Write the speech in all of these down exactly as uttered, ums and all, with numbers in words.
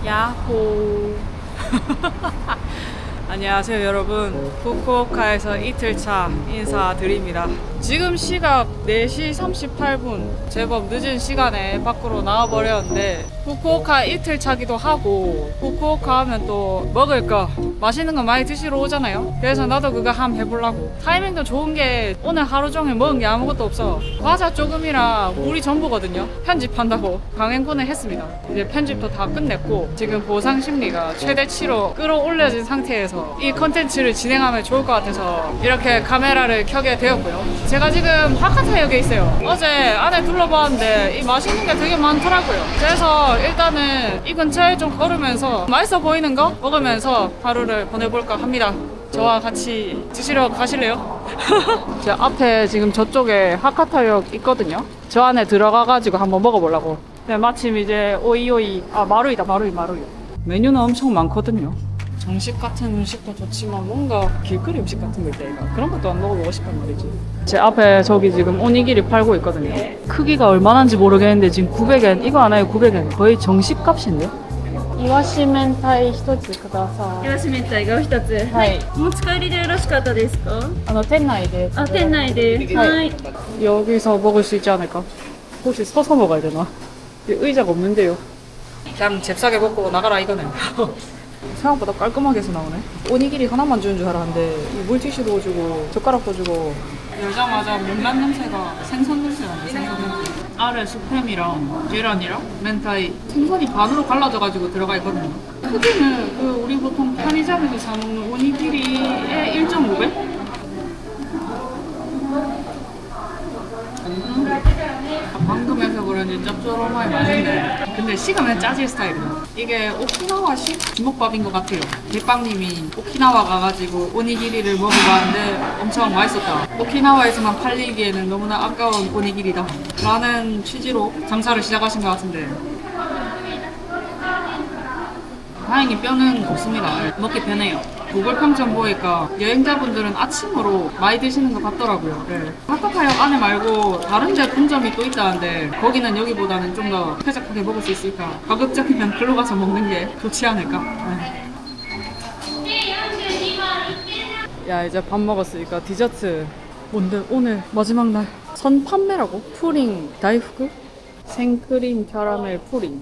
야호. 안녕하세요 여러분, 후쿠오카에서 이틀차 인사드립니다. 지금 시각 네 시 삼십팔 분, 제법 늦은 시간에 밖으로 나와버렸는데 후쿠오카 이틀차기도 하고, 후쿠오카 하면 또 먹을 거 맛있는 거 많이 드시러 오잖아요. 그래서 나도 그거 한번 해보려고. 타이밍도 좋은 게 오늘 하루 종일 먹은 게 아무것도 없어. 과자 조금이랑 물이 전부거든요. 편집한다고 강행군을 했습니다. 이제 편집도 다 끝냈고 지금 보상 심리가 최대치로 끌어올려진 상태에서 이 컨텐츠를 진행하면 좋을 것 같아서 이렇게 카메라를 켜게 되었고요. 제가 지금 하카타역에 있어요. 어제 안에 둘러봤는데 이 맛있는 게 되게 많더라고요. 그래서 일단은 이 근처에 좀 걸으면서 맛있어 보이는 거 먹으면서 하루를 보내볼까 합니다. 저와 같이 드시러 가실래요? 제 앞에 지금 저쪽에 하카타역 있거든요. 저 안에 들어가가지고 한번 먹어보려고. 네, 마침 이제 오이오이, 아 마루이다, 마루이 마루이. 메뉴는 엄청 많거든요. 정식 같은 음식도 좋지만 뭔가 길거리 음식 같은 거 있다 이거. 그런 것도 안 먹어보고 싶단 말이지. 제 앞에 저기 지금 오니기리 팔고 있거든요. 크기가 얼마나인지 모르겠는데 지금 구백 엔, 이거 하나에 구백 엔. 거의 정식 값인데? 이와시 멘타이ひとつください。 イワシ明太がお一つ。はい。お持ち帰りでよろしかったですか？ あの店内で。 あ、店内で。はい。 여기서 먹을 수 있지 않을까? 혹시 서서 먹어야 되나? 의자가 없는데요. 그냥 잽싸게 먹고 나가라 이거네. 생각보다 깔끔하게 해서 나오네. 오니기리 하나만 주는 줄 알았는데 이 물티슈도 주고 젓가락도 주고. 열자마자 명란 냄새가 생선 냄새 나네. 생선 냄새. 아래 스팸이랑 계란이랑 멘타이, 생선이 반으로 갈라져가지고 들어가 있거든요. 크기는 그 우리 보통 편의점에서 사 먹는 오니기리의 일 점 오 배? 음. 방금 해서 그런지 짭조름하게 맛있네. 근데 식으면 짜질 스타일이야. 이게 오키나와식 주먹밥인 것 같아요. 대빵님이 오키나와 가가지고 오니기리를 먹어봤는데 엄청 맛있었다. 오키나와에서만 팔리기에는 너무나 아까운 오니기리다 라는 취지로 장사를 시작하신 것 같은데, 다행히 뼈는 없습니다. 먹기 편해요. 구글 평점 보니까 여행자분들은 아침으로 많이 드시는 것 같더라고요. 네. 하카타역 안에 말고 다른 데 분점이 또 있다는데 거기는 여기보다는 좀 더 쾌적하게 먹을 수 있으니까 가급적이면 글로 가서 먹는 게 좋지 않을까. 네. 야, 이제 밥 먹었으니까 디저트. 뭔데 오늘 마지막 날 선 판매라고? 푸링 다이프크? 생크림 캐러멜 푸링.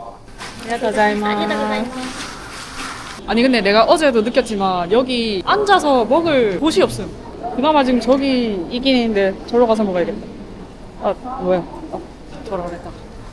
안녕하세요. 아니 근데 내가 어제도 느꼈지만 여기 앉아서 먹을 곳이 없음. 그나마 지금 저기 있긴 있는데 저로 가서 먹어야겠다. 아 뭐야, 아, 돌아오랬다.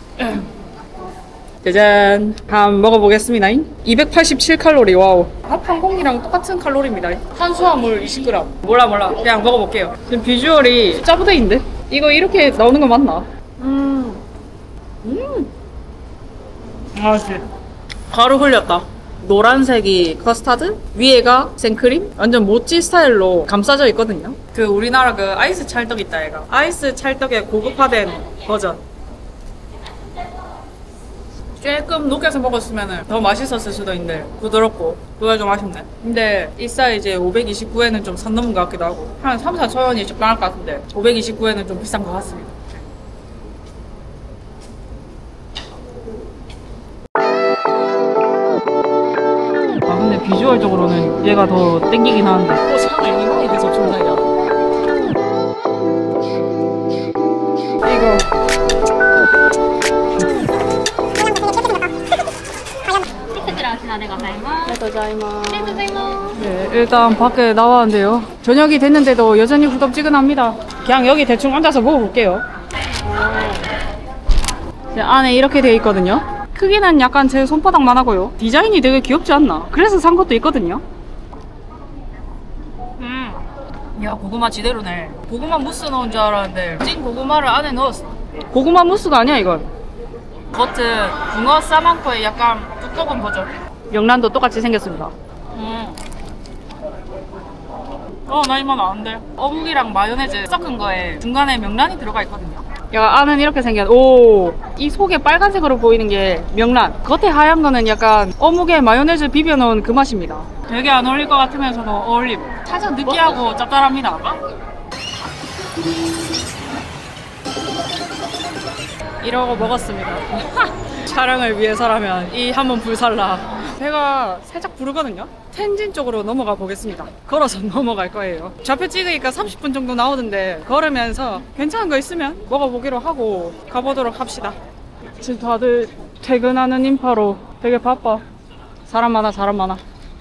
짜잔, 한번 먹어보겠습니다. 이백팔십칠 칼로리. 와우. 밥 한 공기랑 똑같은 칼로리입니다. 탄수화물 이십 그램. 몰라 몰라, 그냥 먹어볼게요. 지금 비주얼이 짜부대인데? 이거 이렇게 나오는 거 맞나? 음 음 맛있어. 가루 흘렸다. 노란색이 커스타드, 위에가 생크림, 완전 모찌 스타일로 감싸져 있거든요. 그 우리나라 그 아이스 찰떡 있다 얘가. 아이스 찰떡의 고급화된 버전. 조금 녹여서 먹었으면 더 맛있었을 수도 있는데 부드럽고 그거 좀 아쉽네. 근데 이 사이즈에 오백이십구 엔은 좀 선 넘은 것 같기도 하고 한 삼, 사천 원이 적당할 것 같은데 오백이십구 엔은 좀 비싼 것 같습니다. 아 근데 비주얼적으로는 얘가 더 땡기긴 하는데 어 차라리 이만이 돼서 존나이야. 이거 네, 일단 밖에 나왔는데요. 저녁이 됐는데도 여전히 후덥지근합니다. 그냥 여기 대충 앉아서 먹어볼게요. 네, 안에 이렇게 돼 있거든요. 크기는 약간 제 손바닥만 하고요. 디자인이 되게 귀엽지 않나? 그래서 산 것도 있거든요. 음, 야 고구마 지대로네. 고구마 무스 넣은 줄 알았는데 찐 고구마를 안에 넣었어. 고구마 무스가 아니야 이건. 겉은 붕어 싸만코의 약간 두꺼운 버전. 명란도 똑같이 생겼습니다. 음. 어, 나 이만 아는데. 어묵이랑 마요네즈 섞은 거에 중간에 명란이 들어가 있거든요. 야, 안은 이렇게 생겼. 오, 이 속에 빨간색으로 보이는 게 명란, 겉에 하얀 거는 약간 어묵에 마요네즈 비벼 넣은 그 맛입니다. 되게 안 어울릴 것 같으면서도 어울림. 살짝 느끼하고 짭짤합니다. 이러고 먹었습니다. 촬영을 위해서라면 이 한번 불살라. 배가 살짝 부르거든요. 텐진 쪽으로 넘어가 보겠습니다. 걸어서 넘어갈 거예요. 좌표 찍으니까 삼십 분 정도 나오던데 걸으면서 괜찮은 거 있으면 먹어보기로 하고 가보도록 합시다. 지금 다들 퇴근하는 인파로 되게 바빠. 사람 많아 사람 많아.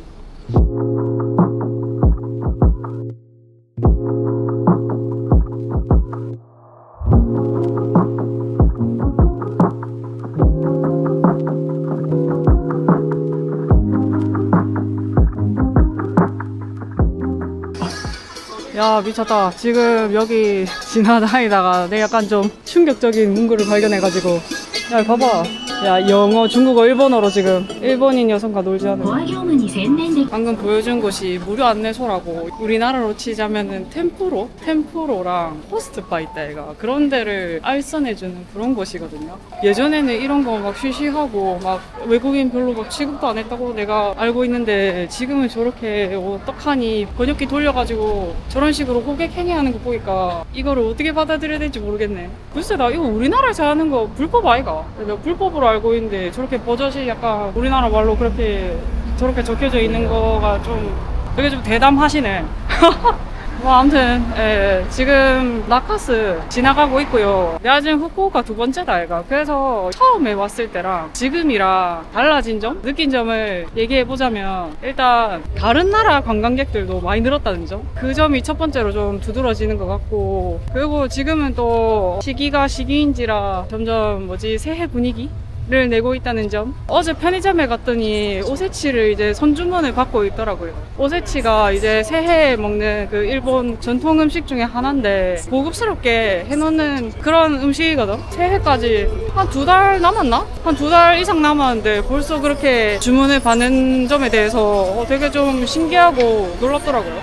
야 미쳤다. 지금 여기 지나다니다가 내가 약간 좀 충격적인 문구를 발견해가지고 야 봐봐. 야 영어, 중국어, 일본어로 지금 일본인 여성과 놀지 않은 방금 보여준 곳이 무료 안내소라고. 우리나라로 치자면은 템프로? 템프로랑 호스트바 있다 얘가. 그런 데를 알선해주는 그런 곳이거든요. 예전에는 이런 거 막 쉬쉬하고 막 외국인 별로 막 취급도 안 했다고 내가 알고 있는데 지금은 저렇게 어떡하니 번역기 돌려가지고 저런 식으로 고객 행위하는 거 보니까 이거를 어떻게 받아들여야 될지 모르겠네. 글쎄 나 이거 우리나라에서 하는 거 불법 아이가? 내가 불법으로 알고 있는데 저렇게 버젓이 약간 우리나라 말로 그렇게 저렇게 적혀져 있는 거가 좀 되게 좀 대담하시네. 뭐 아무튼 예, 지금 나카스 지나가고 있고요. 내가 지금 후쿠오카 두 번째다 얘가. 그래서 처음에 왔을 때랑 지금이랑 달라진 점? 느낀 점을 얘기해보자면 일단 다른 나라 관광객들도 많이 늘었다는 점? 그 점이 첫 번째로 좀 두드러지는 것 같고, 그리고 지금은 또 시기가 시기인지라 점점 뭐지 새해 분위기? 를 내고 있다는 점. 어제 편의점에 갔더니 오세치를 이제 선주문을 받고 있더라고요. 오세치가 이제 새해에 먹는 그 일본 전통 음식 중에 하나인데 고급스럽게 해놓는 그런 음식이거든. 새해까지 한 두 달 남았나? 한 두 달 이상 남았는데 벌써 그렇게 주문을 받는 점에 대해서 되게 좀 신기하고 놀랍더라고요.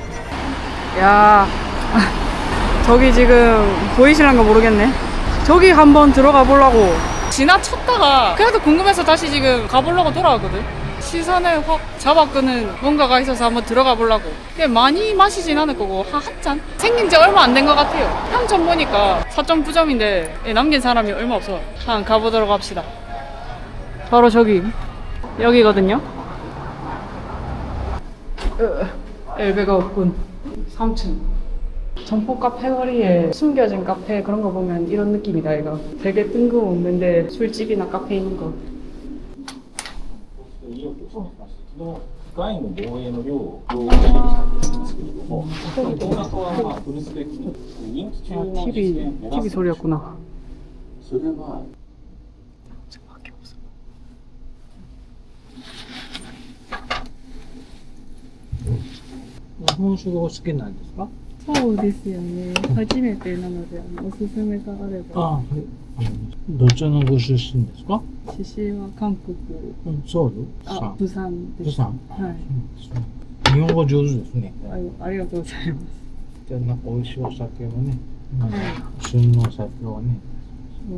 야 저기 지금 보이시는 거 모르겠네. 저기 한번 들어가 보려고 지나쳤다가 그래도 궁금해서 다시 지금 가보려고 돌아왔거든. 시선을 확 잡아끄는 뭔가가 있어서 한번 들어가 보려고. 근데 많이 마시진 않을 거고 한 한 잔? 생긴 지 얼마 안 된 것 같아요. 평점 보니까 사 점 구 점인데 남긴 사람이 얼마 없어. 한번 가보도록 합시다. 바로 저기 여기거든요. 엘베가 없군. 삼 층 점포 카페 거리에 숨겨진 카페 그런 거 보면 이런 느낌이다 이거. 되게 뜬금없는데 술집이나 카페 있는 거. 어. ガイの防衛の量を表示したんですけれども、この中はまあフルスペック人気中の実現を目指す。 티비 소리였구나. それは日本酒がお好きなんですか？ そうですよね。初めてなのでおすすめがあれば。 ああ、はい。どちらのご出身ですか？ 出身は韓国。 うん、ソウル？ あ、釜山です。 釜山？ はい。 日本語上手ですね。 あ、ありがとうございます。 じゃあなんか美味しいお酒をね、 はい、 旬のお酒をね。 うん。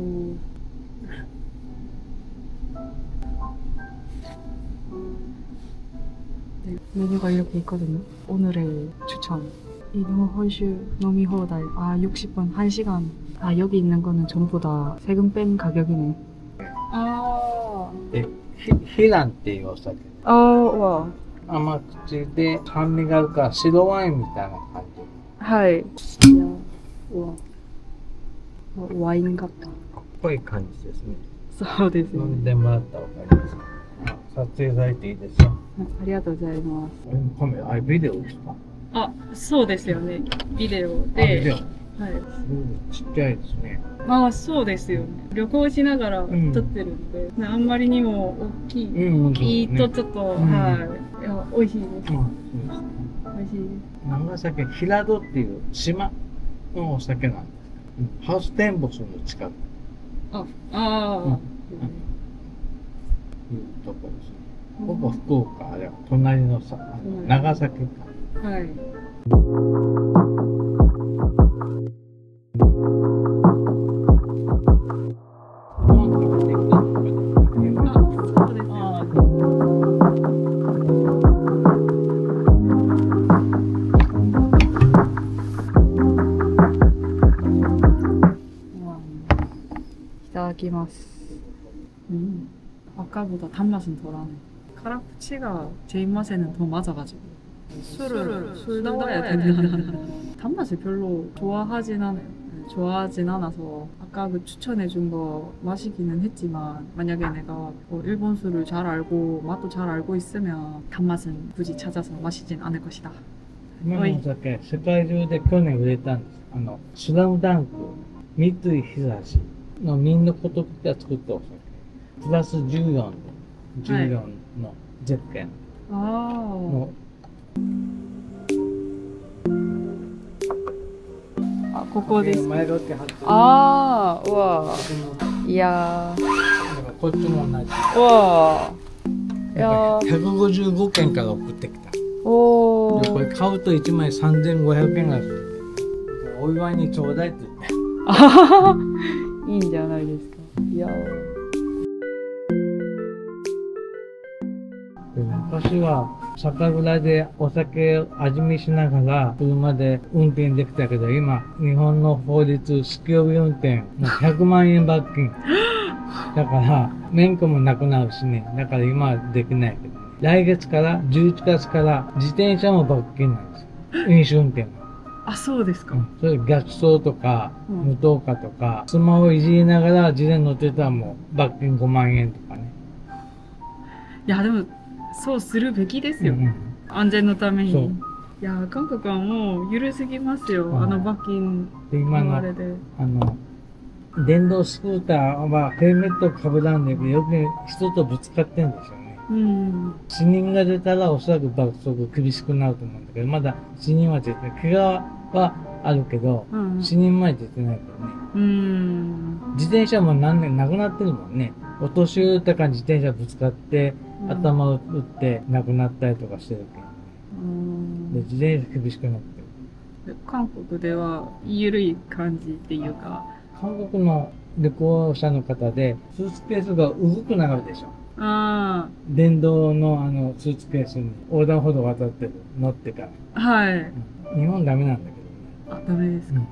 메뉴가 이렇게 있거든요. 오늘의 추천. 이노혼슈 노미호다이. 아 육십 분 한 시간. 아 여기 있는 거는 전부 다 세금 뺀 가격이네. 아. で、ヒランっていうお酒。 아 와. 甘口で酸味があるから白ワインみたいな感じ。 하이. 와. 와인 같다. っぽい感じですね。 そうですね。 飲んでもらったらわかります。あ、撮影されていいですよ。 ありがとうございます。 カメラ、あ、ビデオですか？ あ、そうですよね。ビデオあ、ビで。 デオ。 はい。 ちっちゃいですね。 まあそうですよね。旅行しながら撮ってるんで、あんまりにも大きい、 うん、 いいとちょっと、 うんはい。いや、美味しいです。 うん、そうですね。 美味しいです。 長崎平戸っていう島のお酒なんです。うん、ハウステンボスの近く。 あ、ああ、 うん、いうとこですね。ほぼ福岡、あれは隣のさ、あの長崎か。 はい。いただきます。 음, 아까보다 단맛은 덜하네. 카라푸치가 제 입맛에는 더 맞아가지고 술을 술 넣어야 되는 단맛을 별로 좋아하진 않아요. 네, 좋아하진 않아서 아까 그 추천해준 거 마시기는 했지만 만약에 내가 뭐 일본 술을 잘 알고 맛도 잘 알고 있으면 단맛은 굳이 찾아서 마시진 않을 것이다. 今のお酒、世界中で去年売れたんです。あの、スラムダンク、三井久の民のことが作ったお酒。プラスじゅうよん、じゅうよんのゼッケン 아, の、 아, ここです。 前ロケ貼ってる。 아, 우와. 이야. こっちも同じ。 우와. だからひゃくごじゅうごけんから送ってきた。 오. でこれ買うといちまいさんぜんごひゃくえんがするんで、お祝いにちょうだいって言って。 いいんじゃないですか。いや。 で昔は酒蔵でお酒を味見しながら車で運転できたけど、今日本の法律酒気帯び運転もうひゃくまんえん罰金だから免許もなくなるしね。だから今はできないけど、ね、来月からじゅういちがつから自転車も罰金なんですよ。飲酒運転は。 あ、そうですか。 うん、それ逆走とか、 うん、 無灯火とか、スマホをいじりながら自転車乗ってたらもう罰金ごまんえんとかね。 いやでもそうするべきですよ。 うんうん、 安全のために。 そう。 いや韓国はもう緩すぎますよ。うん、あの罰金のあれで。 あの電動スクーターはヘルメットをかぶらんでよく人とぶつかってんですよね。 うん、 死人が出たらおそらく罰則厳しくなると思うんだけど、まだ死人は出てない。怪我はあるけど、うん、死人まで出てないけどね。 うん、 自転車も何年なくなってるもんね。お年寄りとかに自転車ぶつかって、うん、頭を打って亡くなったりとかしてるけどね。うん、で自転車厳しくなってる。 韓国では緩い感じっていうか。 韓国の旅行者の方でスーツケースが動くなるでしょ。 ああ。 電動のあのスーツケースに横断歩道渡ってる乗ってから。 はい。 うん、日本ダメなんだけどね。あ、ダメですか。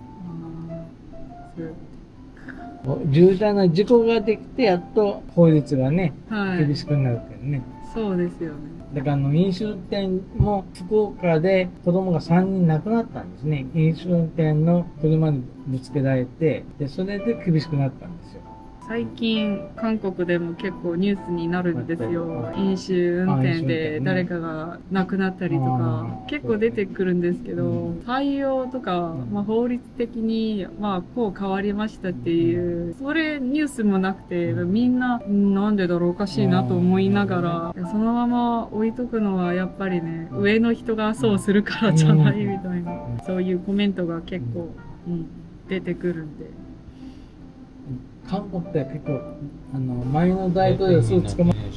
うん、渋滞の事故ができてやっと法律がね、 はい、 厳しくなるけどね。 そうですよね。 だからあの飲酒運転も福岡で子供がさんにん亡くなったんですね。飲酒運転の車にぶつけられて、でそれで厳しくなったんですよ。 最近韓国でも結構ニュースになるんですよ。飲酒運転で誰かが亡くなったりとか結構出てくるんですけど、対応とか、まあ、法律的にまあこう変わりましたっていうそれニュースもなくて、みんななんでだろうおかしいなと思いながら、そのまま置いとくのはやっぱりね上の人がそうするからじゃないみたいな、そういうコメントが結構、うん、出てくるんで。 韓国って結構あの前の大統領すぐ捕まる。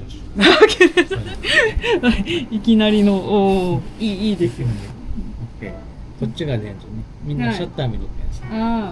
いきなりのおおいいいいですよ。 こっちがレンズね。みんなシャッター見るやつ。 あ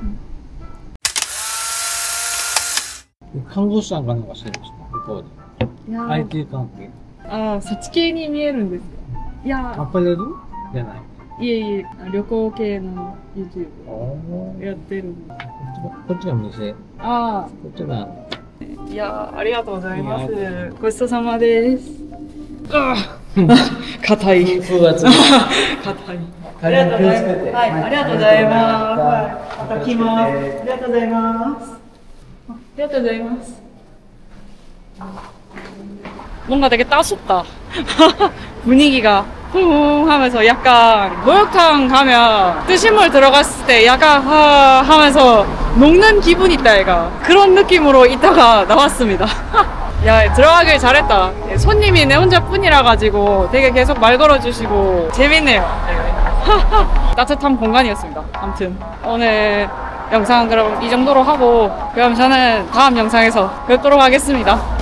あ。看護師さんかなんかしてるんですか向こうで。アイティー 関係。 ああそっち系に見えるんですよ。いやアパレルじゃない。 いえいえ旅行系の YouTube やってるんで。 こっちが店。 ああ。 こっちが。 いやありがとうございます。ごちそうさまです。ああ。硬い。 風圧。 硬い。ありがとうございます。はい、ありがとうございます。また来ます。ありがとうございます。ありがとうございます. 뭔가 되게 따숩다. 분위기가 쿵 하면서 약간 목욕탕 가면 뜨신물 들어갔을 때 약간 하 하면서 녹는 기분이 있다 얘가. 그런 느낌으로 이따가 나왔습니다. 야 들어가길 잘했다. 손님이 내 혼자뿐이라 가지고 되게 계속 말 걸어주시고 재밌네요. 따뜻한 공간이었습니다. 아무튼 오늘 영상 그럼 이 정도로 하고 그럼 저는 다음 영상에서 뵙도록 하겠습니다.